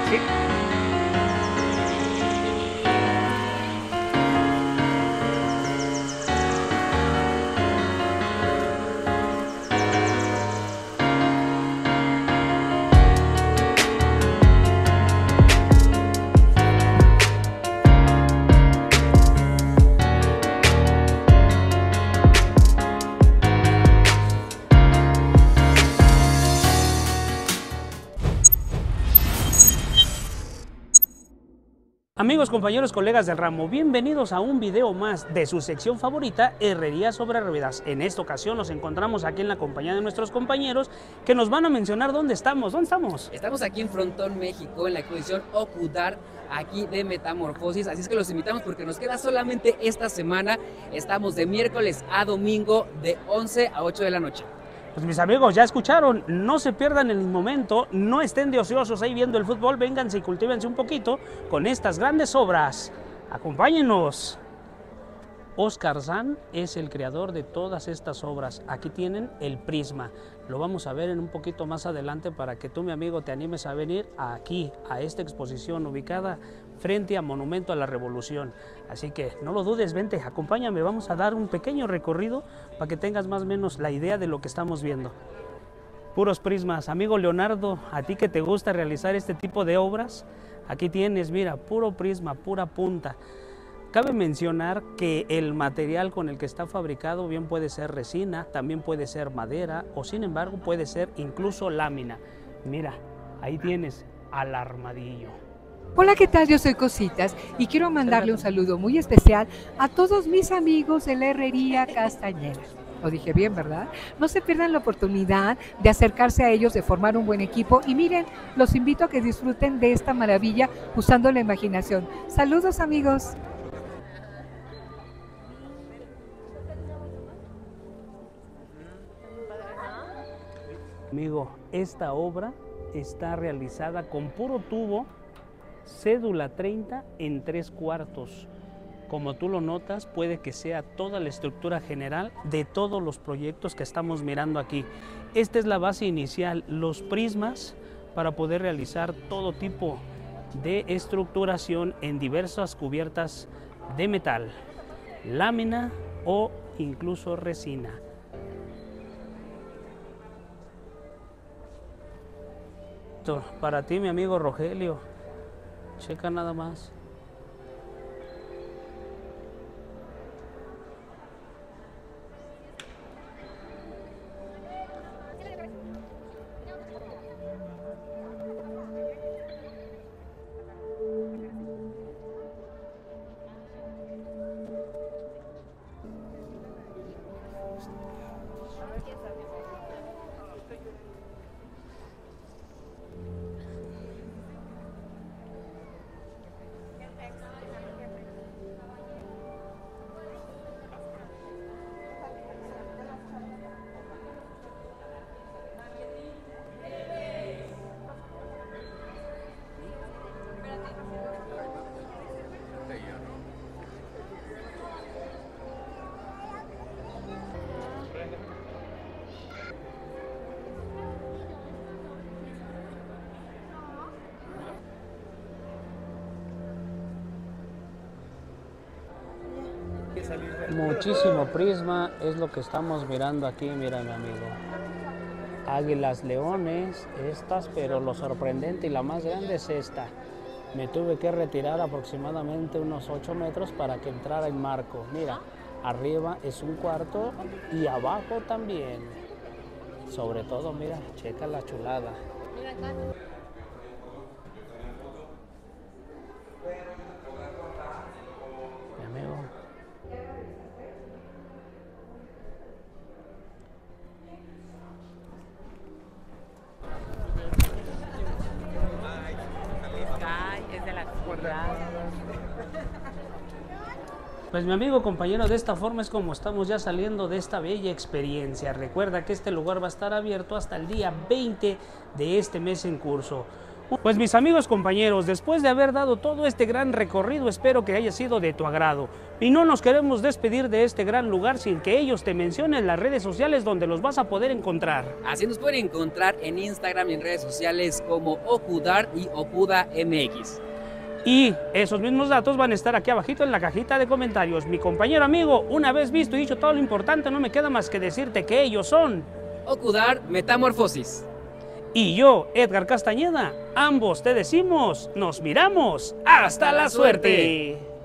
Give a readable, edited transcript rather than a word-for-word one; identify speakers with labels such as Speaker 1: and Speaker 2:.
Speaker 1: Sí. Amigos, compañeros, colegas del ramo, bienvenidos a un video más de su sección favorita, Herrería sobre Ruedas. En esta ocasión nos encontramos aquí en la compañía de nuestros compañeros que nos van a mencionar dónde estamos. ¿Dónde estamos?
Speaker 2: Estamos aquí en Frontón, México, en la exposición Okudart, aquí de Metamorfosis. Así es que los invitamos porque nos queda solamente esta semana. Estamos de miércoles a domingo de 11 a 8 de la noche.
Speaker 1: Pues mis amigos, ya escucharon, no se pierdan el momento, no estén de ociosos ahí viendo el fútbol, vénganse y cultívense un poquito con estas grandes obras. Acompáñenos. Óscar Zan es el creador de todas estas obras. Aquí tienen el prisma. Lo vamos a ver en un poquito más adelante para que tú, mi amigo, te animes a venir aquí, a esta exposición ubicada frente a Monumento a la Revolución. Así que no lo dudes, vente, acompáñame, vamos a dar un pequeño recorrido para que tengas más o menos la idea de lo que estamos viendo. Puros prismas. Amigo Leonardo, a ti que te gusta realizar este tipo de obras, aquí tienes, mira, puro prisma, pura punta. Cabe mencionar que el material con el que está fabricado bien puede ser resina, también puede ser madera o sin embargo puede ser incluso lámina. Mira, ahí tienes al armadillo.
Speaker 3: Hola, ¿qué tal? Yo soy Cositas y quiero mandarle un saludo muy especial a todos mis amigos de la Herrería Castañeda. Lo dije bien, ¿verdad? No se pierdan la oportunidad de acercarse a ellos, de formar un buen equipo y miren, los invito a que disfruten de esta maravilla usando la imaginación. Saludos, amigos.
Speaker 1: Amigo, esta obra está realizada con puro tubo, cédula 30 en 3/4. Como tú lo notas, puede que sea toda la estructura general de todos los proyectos que estamos mirando aquí. Esta es la base inicial, los prismas para poder realizar todo tipo de estructuración en diversas cubiertas de metal, lámina o incluso resina. Para ti, mi amigo Rogelio, checa nada más. Muchísimo prisma es lo que estamos mirando aquí, mira mi amigo. Águilas, leones, estas, pero lo sorprendente y la más grande es esta. Me tuve que retirar aproximadamente unos 8 metros para que entrara el marco. Mira, arriba es 1/4 y abajo también. Sobre todo, mira, checa la chulada. Mi amigo. Pues mi amigo, compañero, de esta forma es como estamos ya saliendo de esta bella experiencia. Recuerda que este lugar va a estar abierto hasta el día 20 de este mes en curso. Pues mis amigos compañeros, después de haber dado todo este gran recorrido, espero que haya sido de tu agrado. Y no nos queremos despedir de este gran lugar sin que ellos te mencionen las redes sociales donde los vas a poder encontrar.
Speaker 2: Así nos pueden encontrar en Instagram y en redes sociales como Okudart y OkudaMX.
Speaker 1: Y esos mismos datos van a estar aquí abajito en la cajita de comentarios. Mi compañero amigo, una vez visto y dicho todo lo importante, no me queda más que decirte que ellos son
Speaker 2: Okudart Metamorfosis.
Speaker 1: Y yo, Edgar Castañeda, ambos te decimos, nos miramos. ¡Hasta la suerte!